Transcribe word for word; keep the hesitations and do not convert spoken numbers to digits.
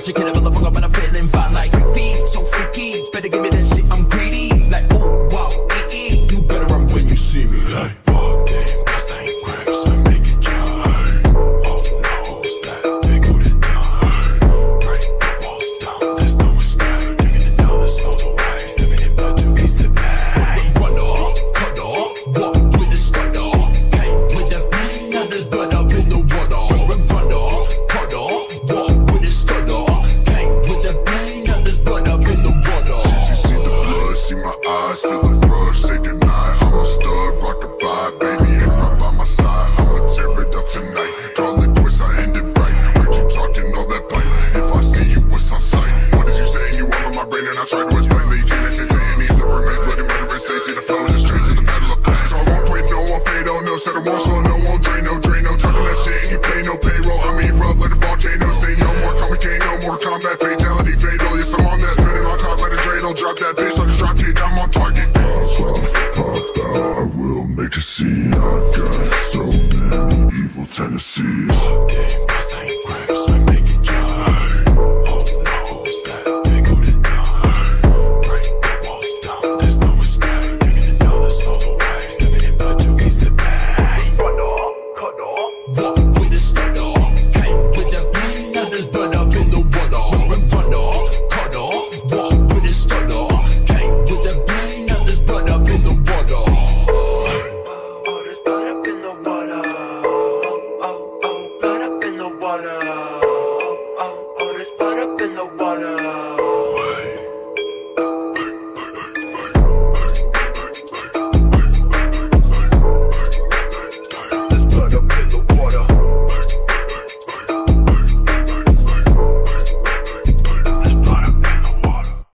you kidding, motherfucker, but I'm feeling fine like repeat. So freaky, better give me that shit, I'm greedy. Like, ooh, wow, ee, ee. You better run when you see me. Like, ball game, pass ain't crabs, we make it jive. Oh no, it's that big with it down. Break the walls down, there's no escape. Taking it down, that's all the way. Stepping it back to east the back. Run off, cut off, walk with the stutter. Came with the pain, now there's blood up in the water. Run off, cut off, walk with the stutter. Came with the pain, now there's blood up in the water. Since you see the blood, see my eyes, feel the rush. Say goodnight, I'm a stud, rock the vibe, baby, and right by my side. I'ma tear it up tonight. Draw the twist, I end it right. Heard you talking all that pipe. If I see you, what's on sight? What is you saying? You all on my brain, and I try to explain that you can't entertain either. Remains bloody murder and say, see the flow is just straight to the battle of pain. So I won't quit, no one fade, oh no, said I won't slow, no one drain, no drain, no talking that shit, and you pay no payroll. I mean, rub like a volcano, say no more complicated, no more combat, fatality, fatal. Yes, I'm on that, spinning on top like a dreidel. Drop that bitch like a drop kick, I'm on target. Pop out, pop out, I will make a scene. I got so many evil tendencies.